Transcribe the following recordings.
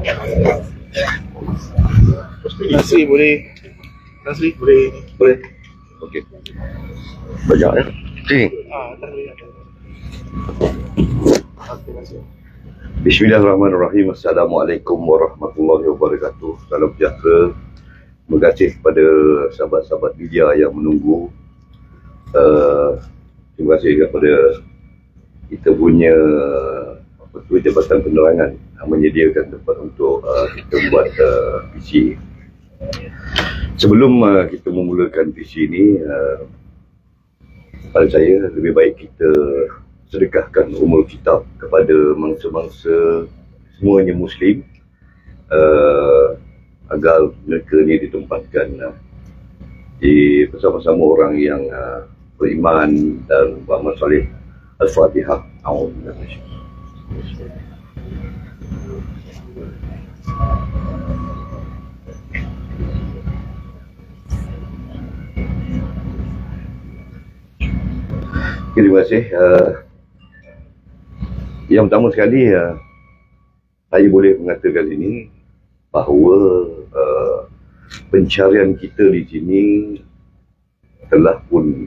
Nasi boleh. Nasi boleh. Boleh. Okey. Banyak ya. Okey. Tak boleh. Terima kasih. Bismillahirrahmanirrahim. Assalamualaikum warahmatullahi wabarakatuh. Salam sejahtera. Terima kasih kepada sahabat-sahabat media yang menunggu. Terima kasih kepada kita punya Jabatan Penerangan yang menyediakan tempat untuk kita buat PC. Sebelum kita memulakan PC ini, pada saya lebih baik kita sedekahkan umur kitab kepada mangsa-mangsa semuanya Muslim, agar mereka ni ditempatkan di bersama-sama orang yang beriman dan beramal soleh. Al-Fatihah. Terima kasih. Yang pertama sekali, saya boleh mengatakan ini bahawa pencarian kita di sini telah pun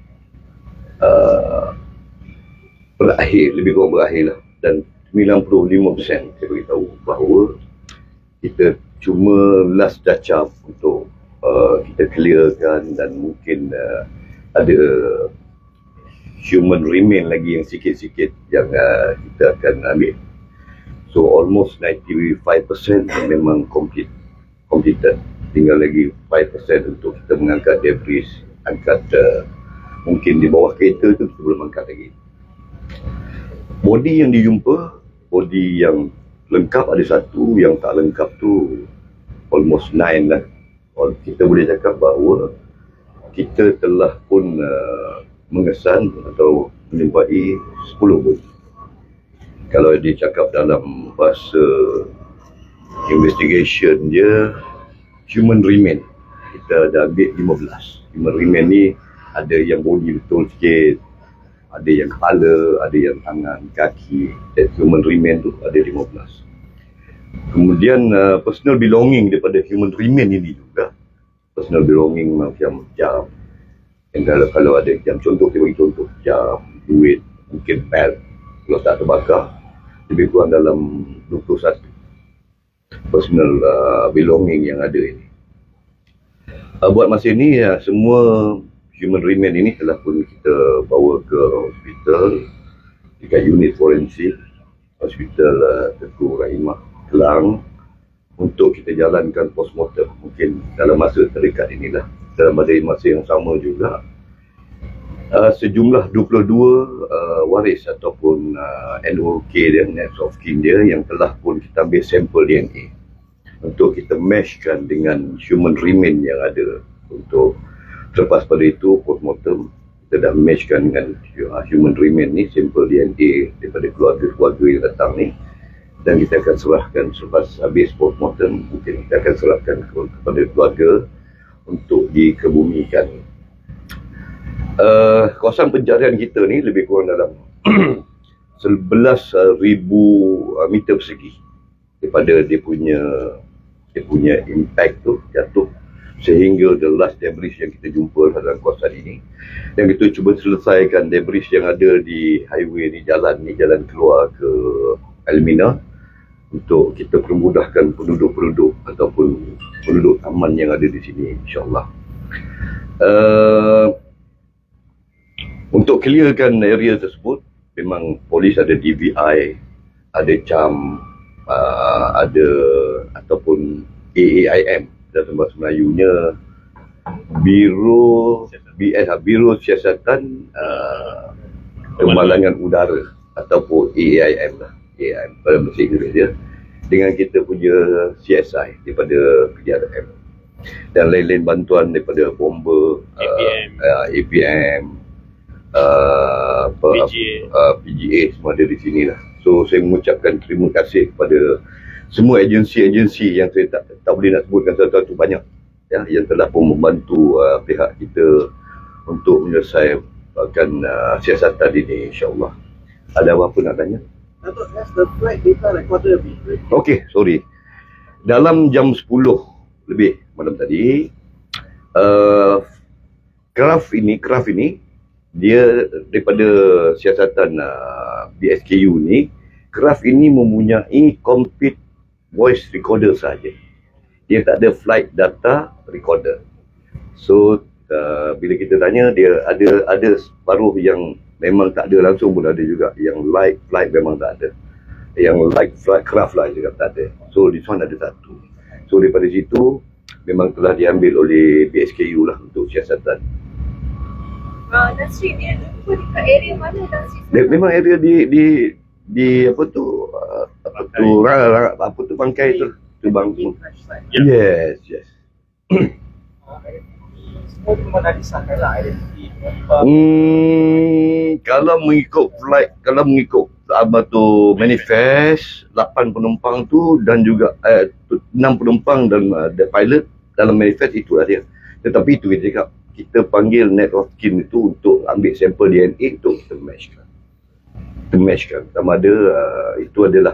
berakhir, lebih kurang berakhir lah. Dan 95% saya beritahu bahawa kita cuma last touch up untuk kita clearkan, dan mungkin ada human remain lagi yang sikit-sikit yang kita akan ambil. So almost 95% memang completed. Tinggal lagi 5% untuk kita mengangkat debris, angkat mungkin di bawah kereta tu kita belum angkat lagi. Body yang dijumpa, body yang lengkap ada satu, yang tak lengkap tu almost 9 lah. Kita boleh cakap bahawa kita telah pun mengesan atau menjumpai 10 body. Kalau dia cakap dalam bahasa investigation dia, human remain, kita dah ambil 15. Human remain ni ada yang body betul sikit, ada yang kepala, ada yang tangan, kaki. That human remain tu ada 15. Kemudian personal belonging daripada human remain ini juga. Personal belonging macam jam, yang kalau ada jam, contoh saya bagi contoh, jam, duit, mungkin belt, kalau tak terbakar, lebih kurang dalam 21 personal belonging yang ada ini. Buat masa ini semua human remain ini telah pun kita bawa ke hospital, dekat unit forensik hospital Tengku Rahimah Kelang, untuk kita jalankan postmortem. Mungkin dalam masa terdekat inilah, dalam masa yang sama juga sejumlah 22 waris ataupun NOK dia, next of kin dia, yang telah pun kita ambil sampel DNA untuk kita matchkan dengan human remain yang ada. Untuk selepas pada itu postmortem, kita dah matchkan dengan human remain ni, sampel DNA daripada keluarga-keluarga yang datang ni, dan kita akan serahkan selepas habis postmortem. Mungkin kita akan serahkan kepada keluarga untuk dikebumikan. Kawasan pencarian kita ni lebih kurang dalam 11,000 meter persegi daripada dia punya impact tu jatuh, sehingga the last debris yang kita jumpa dalam kawasan ini. Dan kita cuba selesaikan debris yang ada di highway ni, jalan keluar ke Elmina, untuk kita permudahkan penduduk-penduduk ataupun penduduk taman yang ada di sini, insyaAllah. Untuk clearkan area tersebut, memang polis ada DVI, ada CAM, ada ataupun AAIM dalam bahasa Melayunya, Biro Siasatan Kemalangan Udara ataupun AAIM lah, AAIM pada bahasa Inggeris dia, dengan kita punya CSI daripada PDRM dan lain-lain bantuan daripada bomber, APM, PGA, semua ada di sini lah. So saya mengucapkan terima kasih kepada semua agensi-agensi yang saya tak boleh nak sebutkan satu-satu, banyak ya, yang telah pun membantu pihak kita untuk menyelesaikan siasatan ini, insyaAllah. Ada apa-apa nak tanya? Datuk, has the flight data recorder been reviewed? Okay, sorry. dalam jam 10 lebih malam tadi, kraft ini dia daripada siasatan BSKU ni, kraft ini mempunyai complete voice recorder saja. Dia tak ada flight data recorder. So bila kita tanya, dia ada separuh yang memang tak ada langsung pun ada juga, yang light flight memang tak ada, yang light flight craft lah juga tak ada. So this one ada satu. So daripada situ memang telah diambil oleh BSKU lah untuk siasatan. Nasri dia tu dekat area mana Nasri? Memang area di apa tu bangkai tu bang. Yes. Semua tu memang dah disahkan lah identiti. Kalau mengikut apa tu manifest, 8 penumpang tu dan juga 6 penumpang dan the pilot dalam manifest itulah dia. Tetapi itu kita cakap, kita panggil net of kin itu untuk ambil sampel DNA untuk kita matchkan sama ada itu adalah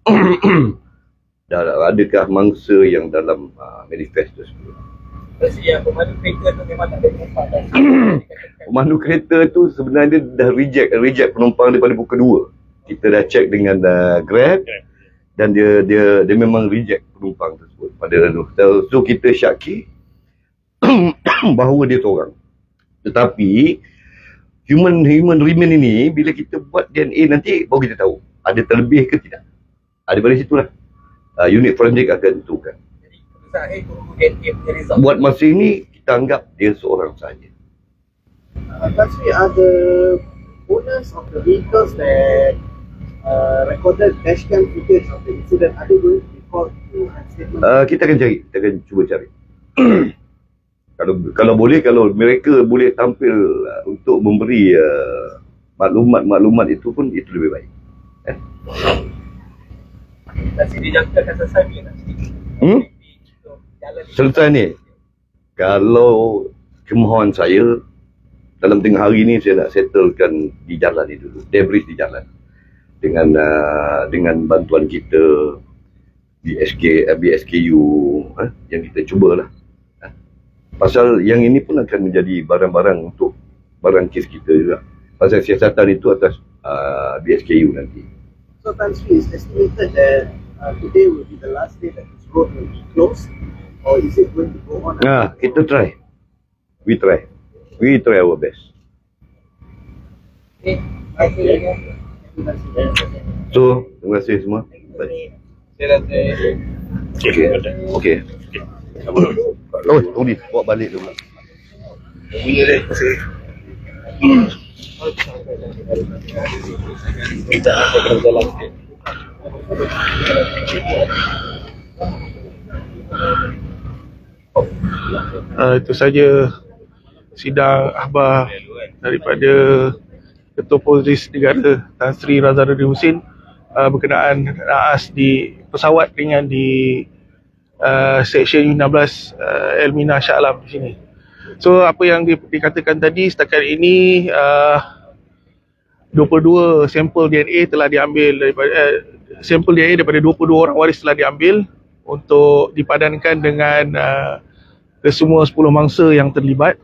adakah mangsa yang dalam manifest tersebut. Jadi yang pemandu kereta tu memang tak ada penumpang. Pemandu kereta tu sebenarnya dah reject penumpang daripada pukul 2. Kita dah check dengan Grab dan dia memang reject penumpang tersebut pada lalu. So kita syaki bahawa dia seorang. Tetapi human remain ini bila kita buat DNA nanti baru kita tahu ada terlebih ke tidak. Daripada situlah unit forensik akan tentukan. Jadi keputusan akhir tunggu DNA punya result. Buat masa ini kita anggap dia seorang saja. Actually, are the owners of the vehicles that recorded dashcam footage of the incident, are they going to be called to have statement? Kita akan cuba cari. Kalau boleh, kalau mereka boleh tampil untuk memberi maklumat itu pun itu lebih baik. Nasri dijangka akan selesai bila Nasri? Selesai ni, kalau kemohon saya dalam tengah hari ni saya nak settlekan di jalan ni dulu, debris di jalan dengan bantuan kita BSKU yang kita cubalah. Pasal yang ini pun akan menjadi barang-barang untuk barang kes kita juga. Pasal siasatan itu atas BSKU nanti. So, Tan Sri, is estimated that today will be the last day that this road will be closed, or is it going to go on? Kita try. We try our best. So, terima kasih semua. Baik. Okey. Oh, tunggu ni, bawa balik dulu. Bunyi dia masih. Kita akan jalan. Itu saja sidang akhbar daripada Ketua Polis Negara Tan Sri Razaluddin Husin berkenaan naas di pesawat ringan di Seksyen 16 Elmina Shah Alam di sini. So apa yang dikatakan tadi, setakat ini 22 sampel DNA telah diambil sampel DNA daripada 22 orang waris telah diambil untuk dipadankan dengan kesemua 10 mangsa yang terlibat.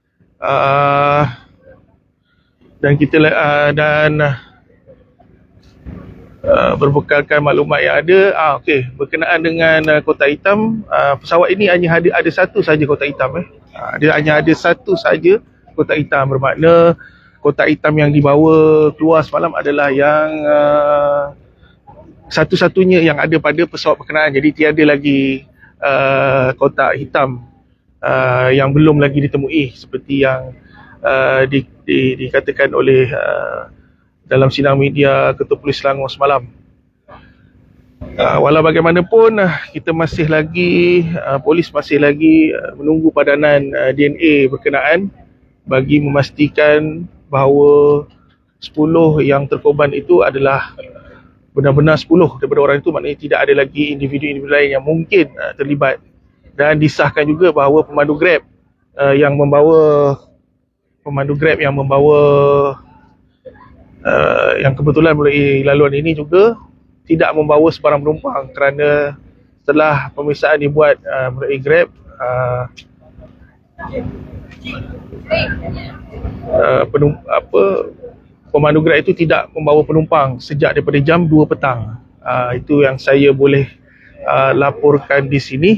Dan kita berbekalkan maklumat yang ada, berkenaan dengan kotak hitam, pesawat ini hanya ada satu saja kotak hitam. Dia hanya ada satu saja kotak hitam, bermakna kotak hitam yang dibawa keluar semalam adalah yang satu-satunya yang ada pada pesawat berkenaan. Jadi tiada lagi kotak hitam yang belum lagi ditemui seperti yang dikatakan oleh dalam sidang media Ketua Polis Selangor semalam. Walau bagaimanapun, kita masih lagi, polis masih lagi menunggu padanan DNA berkenaan bagi memastikan bahawa 10 yang terkorban itu adalah benar-benar 10 daripada orang itu, maknanya tidak ada lagi individu-individu lain yang mungkin terlibat. Dan disahkan juga bahawa pemandu Grab yang membawa yang kebetulan melalui laluan ini juga tidak membawa sebarang penumpang kerana setelah pemeriksaan dibuat melalui Grab, pemandu Grab itu tidak membawa penumpang sejak daripada jam 2 petang. Itu yang saya boleh laporkan di sini.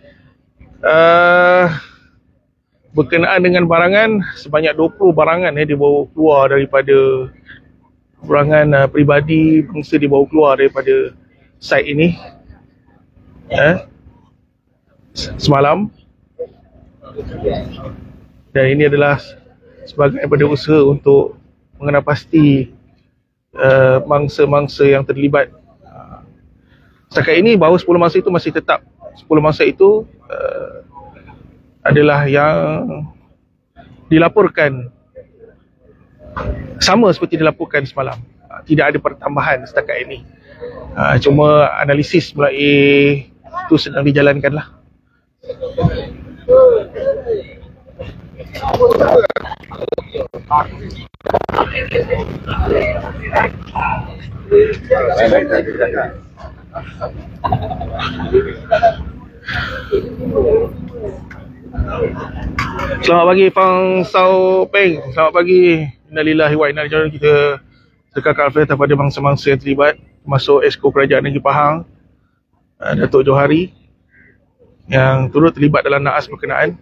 Berkenaan dengan barangan, sebanyak 20 barangan dibawa keluar daripada barangan peribadi bangsa, dibawa keluar daripada site ini semalam, dan ini adalah sebagai daripada usaha untuk mengenal pasti mangsa-mangsa yang terlibat. Setakat ini bahawa 10 mangsa itu masih tetap 10 mangsa itu adalah yang dilaporkan sama seperti dilaporkan semalam. Tidak ada pertambahan setakat ini. Cuma analisis melalui itu sedang dijalankanlah. Selamat pagi Fang Sao Peng. Selamat pagi. Innalillahi wa inna ilaihi raji'un. Kita sekarkan al-Fatihah pada bangsa-bangsa yang terlibat, termasuk Esko Kerajaan Negeri Pahang, Datuk Johari, yang turut terlibat dalam naas berkenaan.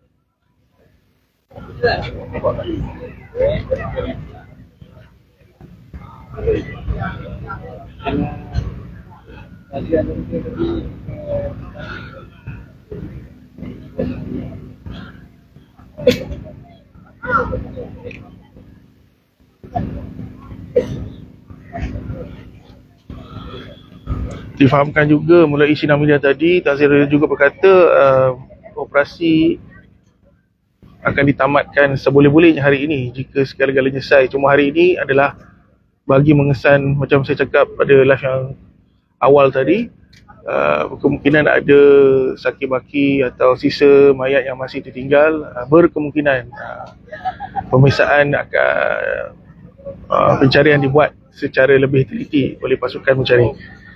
Difahamkan juga melalui sinar media tadi, Tan Sri juga berkata operasi akan ditamatkan seboleh-bolehnya hari ini jika segala-galanya selesai. Cuma hari ini adalah bagi mengesan, macam saya cakap pada live yang awal tadi, kemungkinan ada saki-baki atau sisa mayat yang masih tertinggal. Berkemungkinan pemeriksaan akan pencarian dibuat secara lebih teliti oleh pasukan pencari.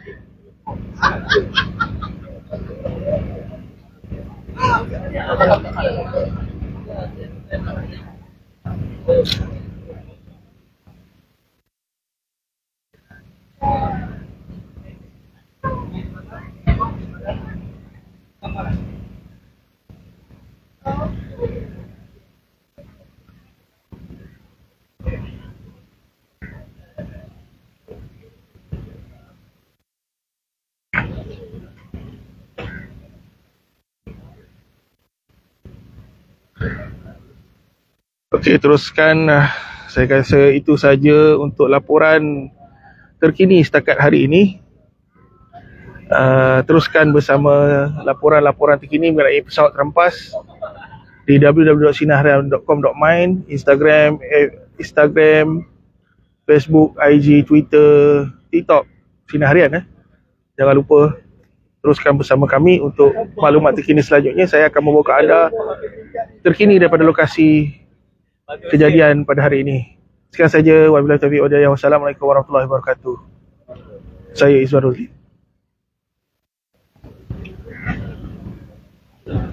Okey, teruskan. Saya rasa itu saja untuk laporan terkini setakat hari ini. Teruskan bersama laporan-laporan terkini mengenai pesawat terampas di www.sinarharian.com.my, Instagram, Facebook, IG, Twitter, TikTok, Sinar Harian. Jangan lupa teruskan bersama kami untuk maklumat terkini selanjutnya. Saya akan membawa anda terkini daripada lokasi kejadian pada hari ini. Sekian saja. Wabillahi taufiq wal hidayah. Wassalamualaikum warahmatullahi wabarakatuh. Saya Izwan Rozli.